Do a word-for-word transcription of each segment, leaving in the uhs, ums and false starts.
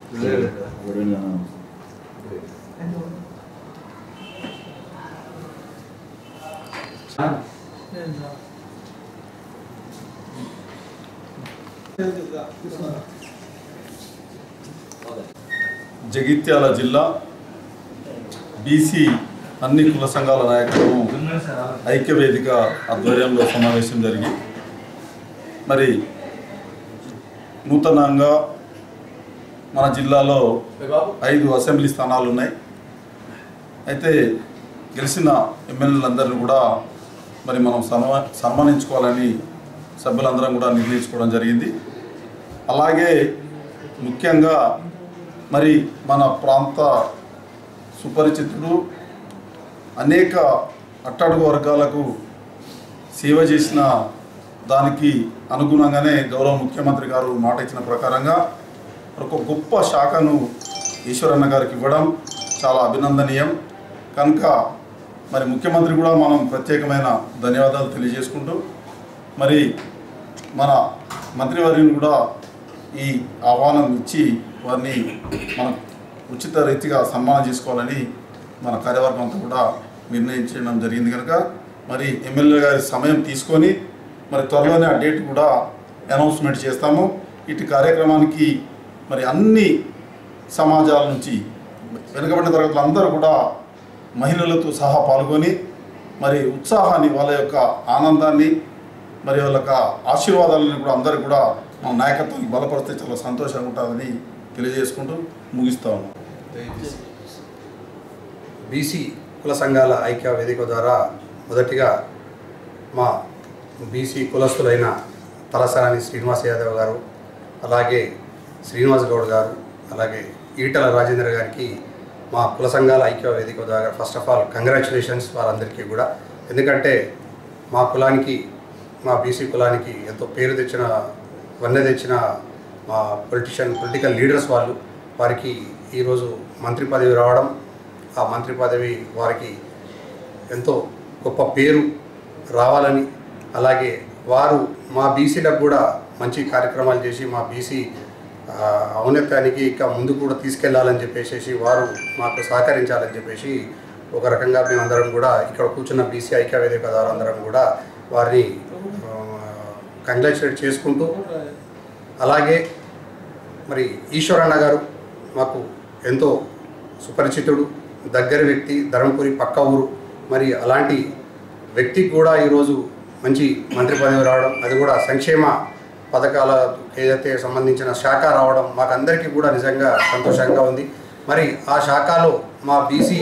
జగిత్యాల జిల్లా బీసీ అన్ని కుల సంఘాల నాయకులను ఐక్యవేదిక ఆధ్వర్యంలో సమావేశం జరిగి మరి నూతనంగా మన జిల్లాలో ఐదు అసెంబ్లీ స్థానాలు ఉన్నాయి. అయితే గెలిచిన ఎమ్మెల్యేలందరినీ కూడా మరి మనం సన్మా సన్మానించుకోవాలని సభ్యులందరం కూడా నిర్ణయించుకోవడం జరిగింది. అలాగే ముఖ్యంగా మరి మన ప్రాంత సుపరిచితుడు అనేక అట్టడుగు వర్గాలకు సేవ చేసిన దానికి అనుగుణంగానే గౌరవ ముఖ్యమంత్రి గారు మాట ఇచ్చిన ప్రకారంగా ఒక గొప్ప శాఖను ఈశ్వరన్న గారికి ఇవ్వడం చాలా అభినందనీయం. కనుక మరి ముఖ్యమంత్రి కూడా మనం ప్రత్యేకమైన ధన్యవాదాలు తెలియజేసుకుంటూ మరి మన మంత్రివర్యుని కూడా ఈ ఆహ్వానం ఇచ్చి వారిని మనం ఉచిత రీతిగా సన్మానం చేసుకోవాలని మన కార్యవర్గం అంతా కూడా నిర్ణయించడం జరిగింది. కనుక మరి ఎమ్మెల్యే గారి సమయం తీసుకొని మరి త్వరలోనే ఆ డేట్ కూడా అనౌన్స్మెంట్ చేస్తాము. ఇటు కార్యక్రమానికి మరి అన్ని సమాజాల నుంచి వెనుకబడిన తరగతులు అందరూ కూడా మహిళలతో సహా పాల్గొని మరి ఉత్సాహాన్ని వాళ్ళ యొక్క ఆనందాన్ని మరి వాళ్ళ యొక్క ఆశీర్వాదాలను కూడా అందరూ కూడా మన నాయకత్వాన్ని బలపరిస్తే చాలా సంతోషంగా ఉంటుందని తెలియజేసుకుంటూ ముగిస్తా ఉన్నాం. బీసీ కుల సంఘాల ఐక్య వేదిక ద్వారా మొదటిగా మా బీసీ కులస్తులైన తలసాని శ్రీనివాస్ యాదవ్ గారు, అలాగే శ్రీనివాస్ గౌడ్ గారు, అలాగే ఈటల రాజేంద్ర గారికి మా కుల సంఘాల ఐక్య వేదిక ద్వారా ఫస్ట్ ఆఫ్ ఆల్ కంగ్రాచులేషన్స్ వారందరికీ కూడా. ఎందుకంటే మా కులానికి, మా బీసీ కులానికి ఎంతో పేరు తెచ్చిన, వన్నె తెచ్చిన మా పొలిటిషియన్ పొలిటికల్ లీడర్స్ వాళ్ళు, వారికి ఈరోజు మంత్రి పదవి రావడం, ఆ మంత్రి పదవి వారికి ఎంతో గొప్ప పేరు రావాలని, అలాగే వారు మా బీసీలకు కూడా మంచి కార్యక్రమాలు చేసి మా బీసీ ఔన్నత్యానికి ఇంకా ముందు కూడా తీసుకెళ్లాలని చెప్పేసి వారు మాకు సహకరించాలని చెప్పేసి ఒక రకంగా మేమందరం కూడా ఇక్కడ కూర్చున్న బీసీ ఐక్య వేదిక ద్వారా అందరం కూడా వారిని కంగ్రాచులేట్ చేసుకుంటూ, అలాగే మరి ఈశ్వరన్న గారు మాకు ఎంతో సుపరిచితుడు, దగ్గర వ్యక్తి, ధర్మపురి పక్క ఊరు. మరి అలాంటి వ్యక్తికి కూడా ఈరోజు మంచి మంత్రి పదవి రావడం, అది కూడా సంక్షేమ పథకాల ఏదైతే సంబంధించిన శాఖ రావడం మాకందరికీ కూడా నిజంగా సంతోషంగా ఉంది. మరి ఆ శాఖలో మా బీసీ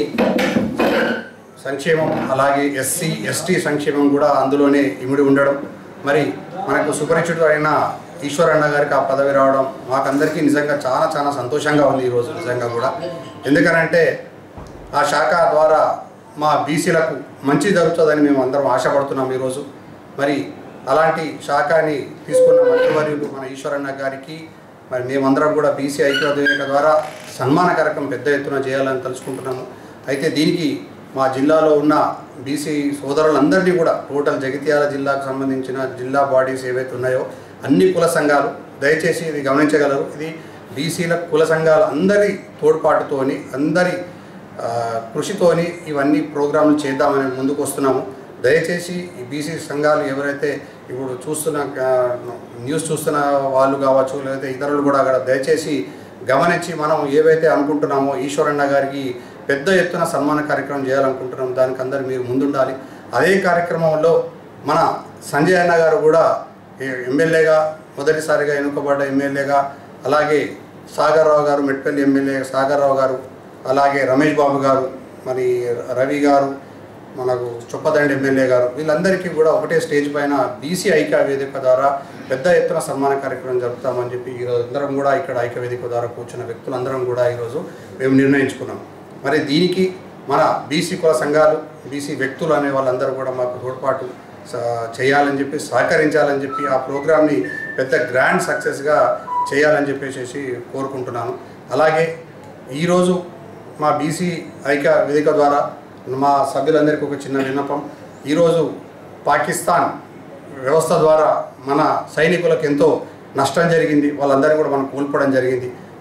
సంక్షేమం, అలాగే ఎస్సీ ఎస్టీ సంక్షేమం కూడా అందులోనే ఇమిడి ఉండడం, మరి మనకు సుపరిచితుడు అయిన ఈశ్వరన్న గారికి ఆ పదవి రావడం మాకందరికీ నిజంగా చాలా చాలా సంతోషంగా ఉంది ఈరోజు నిజంగా కూడా. ఎందుకనంటే ఆ శాఖ ద్వారా మా బీసీలకు మంచి జరుగుతుందని మేము అందరం ఆశపడుతున్నాం ఈరోజు. మరి అలాంటి శాఖని తీసుకున్న మంత్రివర్యులు మన ఈశ్వరన్న గారికి మరి మేమందరం కూడా బీసీ ఐక్యవేదిక ద్వారా సన్మాన కార్యక్రమం పెద్ద ఎత్తున చేయాలని తలుచుకుంటున్నాము. అయితే దీనికి మా జిల్లాలో ఉన్న బీసీ సోదరులందరినీ కూడా, టోటల్ జగిత్యాల జిల్లాకు సంబంధించిన జిల్లా బాడీస్ ఏవైతే ఉన్నాయో అన్ని కుల సంఘాలు దయచేసి ఇది గమనించగలరు. ఇది బీసీల కుల సంఘాల అందరి తోడ్పాటుతోని, అందరి కృషితోని ఇవన్నీ ప్రోగ్రాంలు చేద్దామని ముందుకు వస్తున్నాము. దయచేసి ఈ బీసీ సంఘాలు ఎవరైతే ఇప్పుడు చూస్తున్న న్యూస్ చూస్తున్న వాళ్ళు కావచ్చు, లేకపోతే ఇతరులు కూడా అక్కడ దయచేసి గమనించి మనం ఏవైతే అనుకుంటున్నామో ఈశ్వరన్న గారికి పెద్ద ఎత్తున సన్మాన కార్యక్రమం చేయాలనుకుంటున్నాం, దానికి అందరూ మీరు ముందుండాలి. అదే కార్యక్రమంలో మన సంజయ్ అన్న గారు కూడా ఎమ్మెల్యేగా మొదటిసారిగా ఎన్నుకోబడ్డ ఎమ్మెల్యేగా, అలాగే సాగర్రావు గారు మెట్పల్లి ఎమ్మెల్యే సాగర్రావు గారు, అలాగే రమేష్ బాబు గారు, మరి రవి గారు, మనకు చొప్పదండి ఎమ్మెల్యే గారు, వీళ్ళందరికీ కూడా ఒకటే స్టేజ్ పైన బీసీ ఐక్య వేదిక ద్వారా పెద్ద ఎత్తున సన్మాన కార్యక్రమం జరుపుతామని చెప్పి ఈరోజు అందరం కూడా ఇక్కడ ఐక్య వేదిక ద్వారా కూర్చున్న వ్యక్తులందరం కూడా ఈరోజు మేము నిర్ణయించుకున్నాం. మరి దీనికి మన బీసీ కుల సంఘాలు, బీసీ వ్యక్తులు అనే వాళ్ళందరూ కూడా మాకు తోడ్పాటు చేయాలని చెప్పి, సహకరించాలని చెప్పి ఆ ప్రోగ్రామ్ని పెద్ద గ్రాండ్ సక్సెస్గా చేయాలని చెప్పేసి కోరుకుంటున్నాను. అలాగే ఈరోజు మా బీసీ ఐక్య వేదిక ద్వారా మా సభ్యులందరికీ ఒక చిన్న విన్నపం. ఈరోజు పాకిస్తాన్ వ్యవస్థ ద్వారా మన సైనికులకు ఎంతో నష్టం జరిగింది, వాళ్ళందరూ కూడా మనం కోల్పోవడం జరిగింది.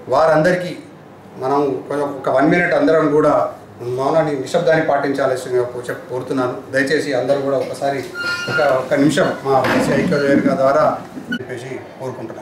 వారందరికీ మనం ఒక వన్ మినిట్ అందరం కూడా మౌనాన్ని నిశ్శబ్దాన్ని పాటించాల్సిందిగా చెప్పి కోరుతున్నాను. దయచేసి అందరూ కూడా ఒకసారి ఒక ఒక్క నిమిషం మా బీసీ ఐక్యవేదిక ద్వారా చెప్పేసి కోరుకుంటున్నాను.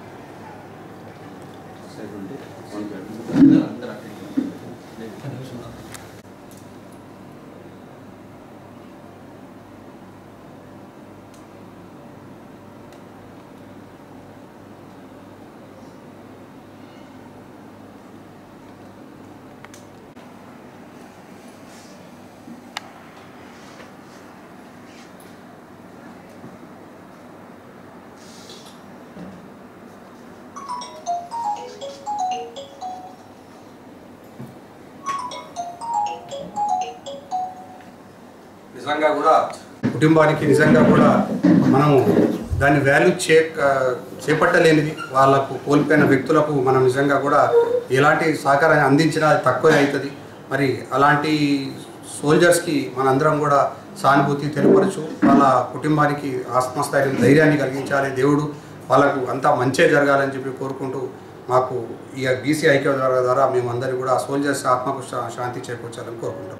నిజంగా కూడా కుటుంబానికి నిజంగా కూడా మనము దాన్ని వాల్యూ చే చేపట్టలేనిది. వాళ్ళకు కోల్పోయిన వ్యక్తులకు మనం నిజంగా కూడా ఎలాంటి సహకారాన్ని అందించినా అది తక్కువే అవుతుంది. మరి అలాంటి సోల్జర్స్కి మనందరం కూడా సానుభూతి తెలియపరచు, వాళ్ళ కుటుంబానికి ఆత్మస్థైర్యం ధైర్యాన్ని కలిగించాలి. దేవుడు వాళ్ళకు అంతా మంచే జరగాలని చెప్పి కోరుకుంటూ మాకు ఈ బీసీ ఐక్య ద్వారా మేమందరూ కూడా సోల్జర్స్ ఆత్మకు శాంతి చేకూర్చాలని కోరుకుంటాం.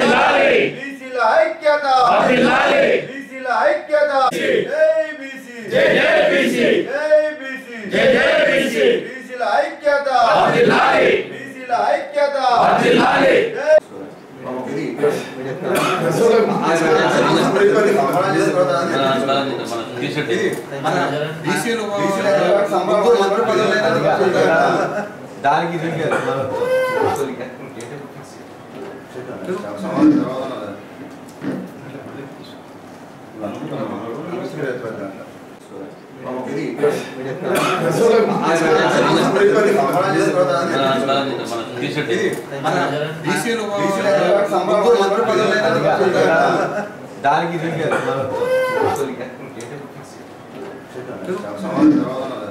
దానికి దానికి